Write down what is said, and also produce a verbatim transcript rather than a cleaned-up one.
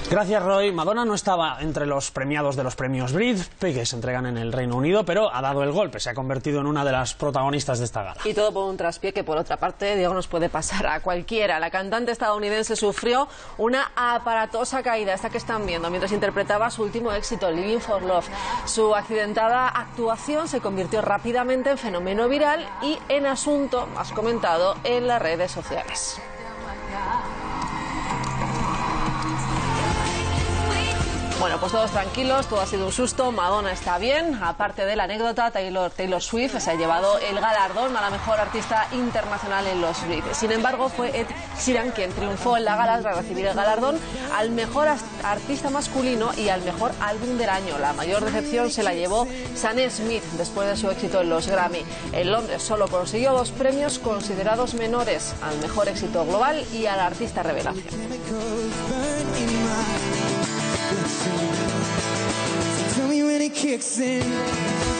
Gracias, Roy. Madonna no estaba entre los premiados de los premios Brit, que se entregan en el Reino Unido, pero ha dado el golpe, se ha convertido en una de las protagonistas de esta gala. Y todo por un traspié que, por otra parte, Diego, nos puede pasar a cualquiera. La cantante estadounidense sufrió una aparatosa caída, esta que están viendo, mientras interpretaba su último éxito, Living for Love. Su accidentada actuación se convirtió rápidamente en fenómeno viral y en asunto más comentado en las redes sociales. Bueno, pues todos tranquilos, todo ha sido un susto, Madonna está bien. Aparte de la anécdota, Taylor, Taylor Swift se ha llevado el galardón a la mejor artista internacional en los Brit. Sin embargo, fue Ed Sheeran quien triunfó en la gala tras recibir el galardón al mejor artista masculino y al mejor álbum del año. La mayor decepción se la llevó Sam Smith después de su éxito en los Grammy. En Londres solo consiguió dos premios considerados menores, al mejor éxito global y al artista revelación. Tell me when it kicks in.